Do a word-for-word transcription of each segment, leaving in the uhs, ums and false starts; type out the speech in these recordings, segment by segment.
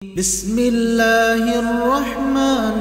بسم الله الرحمن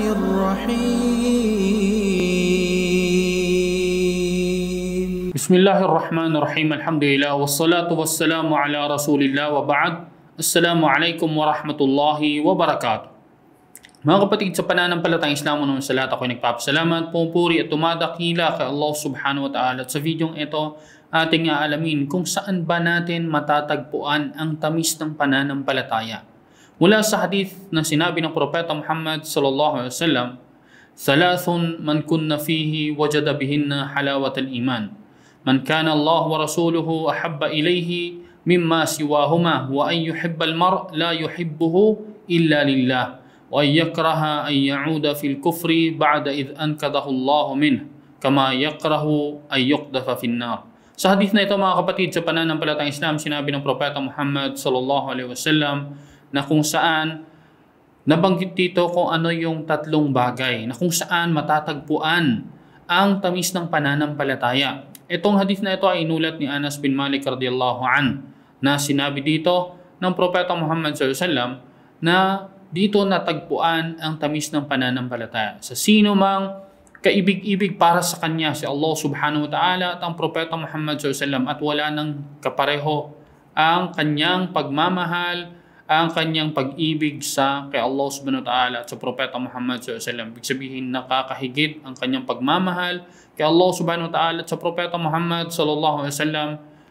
الرحيم بسم الله الرحمن الرحيم الحمد لله والصلاة والسلام على رسول الله وبعد. Assalamu alaikum warahmatullahi wabarakatuh. Mga kapatid sa pananampalatayang Islam, naman sa lahat ako'y nagpapasalamat, pumupuri at tumadakila kay Allah subhanahu wa ta'ala. At sa videong ito, ating aalamin kung saan ba natin matatagpuan ang tamis ng pananampalataya. Mula sa hadith na sinabi ng Propeta Muhammad sallallahu alaihi wasallam, "Thalathun man kunna fihi wajada bihinna halawat al-iman. Man kana Allah wa rasuluhu ahabba ilayhi mimma siwahuma wa an yuhibba al-mar' la yuhibbuhu illa lillah wa an yakraha an ya'uda fil kufri ba'da idh ankadahu Allah minhu kama yakrahu an yuqdafa fin nar." Sa hadith na ito, mga kapatid sa pananampalatayang Islam, sinabi ng Propeta Muhammad sallallahu alaihi wasallam na kung saan nabanggit dito kung ano yung tatlong bagay na kung saan matatagpuan ang tamis ng pananampalataya. Itong hadith na ito ay inulat ni Anas bin Malik radhiyallahu an, na sinabi dito ng Propeta Muhammad sallallahu alaihi wasallam na dito natagpuan ang tamis ng pananampalataya sa sino mang kaibig-ibig para sa kanya si Allah subhanahu wa ta'ala at ang Propeta Muhammad sallallahu alaihi wasallam, at wala nang kapareho ang kanyang pagmamahal, ang kanyang pag-ibig sa kay Allah subhanahu wa ta'ala at sa Propeta Muhammad sallallahu alaihi wasallam. Ibig sabihin, nakakahigit ang kanyang pagmamahal kay Allah subhanahu wa ta'ala at sa Propeta Muhammad sallallahu alaihi wasallam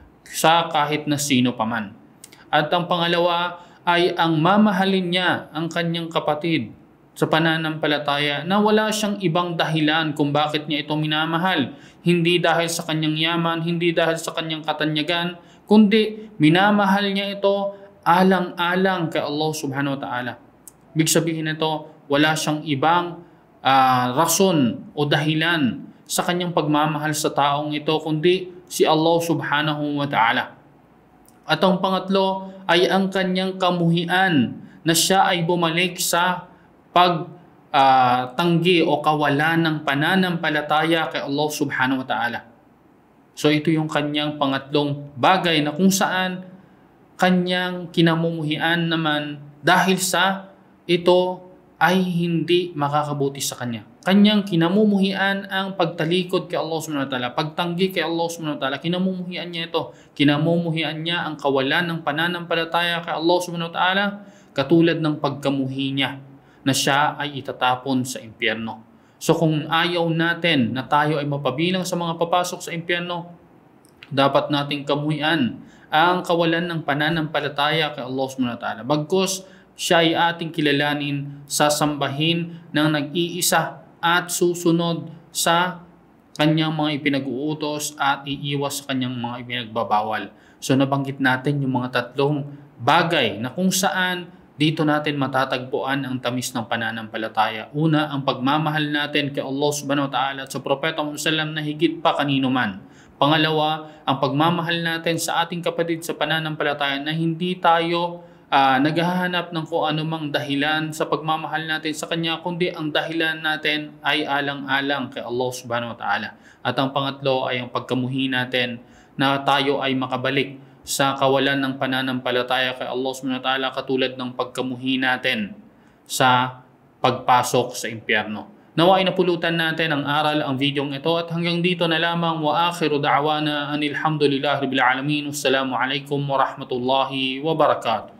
sa kahit na sino paman. At ang pangalawa ay ang mamahalin niya ang kanyang kapatid sa pananampalataya na wala siyang ibang dahilan kung bakit niya ito minamahal. Hindi dahil sa kanyang yaman, hindi dahil sa kanyang katanyagan, kundi minamahal niya ito alang-alang kay Allah subhanahu wa ta'ala. Ibig sabihin nito, wala siyang ibang uh, rason o dahilan sa kanyang pagmamahal sa taong ito, kundi si Allah subhanahu wa ta'ala. At ang pangatlo ay ang kanyang kamuhian na siya ay bumalik sa pagtanggi uh, o kawalan ng pananampalataya kay Allah subhanahu wa ta'ala. So ito yung kanyang pangatlong bagay na kung saan kanyang kinamumuhian naman dahil sa ito ay hindi makakabuti sa kanya. Kanyang kinamumuhian ang pagtalikod kay Allah subhanahu wa ta'ala, pagtanggi kay Allah subhanahu wa ta'ala, kinamumuhian niya ito. Kinamumuhian niya ang kawalan ng pananampalataya kay Allah subhanahu wa ta'ala, katulad ng pagkamuhi niya na siya ay itatapon sa impyerno. So kung ayaw natin na tayo ay mapabilang sa mga papasok sa impyerno, dapat nating kamuhian ang kawalan ng pananampalataya kay Allah subhanahu wa ta'ala. Bagkus siya ay ating kilalanin, sasambahin ng nag-iisa at susunod sa kanyang mga ipinag-uutos at iiwas sa kanyang mga ipinagbabawal. So nabanggit natin yung mga tatlong bagay na kung saan dito natin matatagpuan ang tamis ng pananampalataya. Una, ang pagmamahal natin kay Allah subhanahu wa ta'ala at sa Propeta Muhammad sallallahu alaihi wasallam na higit pa kanino man. Pangalawa, ang pagmamahal natin sa ating kapatid sa pananampalataya na hindi tayo uh, naghahanap ng kung anumang dahilan sa pagmamahal natin sa Kanya, kundi ang dahilan natin ay alang-alang kay Allah subhanahu wa ta'ala. At ang pangatlo ay ang pagkamuhi natin na tayo ay makabalik sa kawalan ng pananampalataya kay Allah subhanahu wa ta'ala, katulad ng pagkamuhi natin sa pagpasok sa impyerno. Nawa ay napulutan natin ang aral, ang videong ito, at hanggang dito na lamang. Wa akhiru da'wana anil hamdulillahi rabbil alamin. Wassalamu alaikum warahmatullahi wabarakatuh.